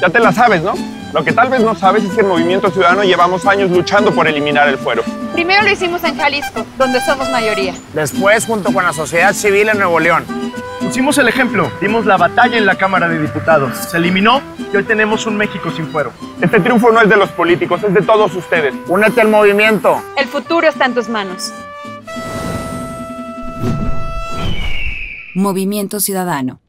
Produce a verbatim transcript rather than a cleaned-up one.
Ya te la sabes, ¿no? Lo que tal vez no sabes es que en Movimiento Ciudadano llevamos años luchando por eliminar el fuero. Primero lo hicimos en Jalisco, donde somos mayoría. Después, junto con la sociedad civil en Nuevo León. Pusimos el ejemplo, dimos la batalla en la Cámara de Diputados. Se eliminó y hoy tenemos un México sin fuero. Este triunfo no es de los políticos, es de todos ustedes. Únete al movimiento. El futuro está en tus manos. Movimiento Ciudadano.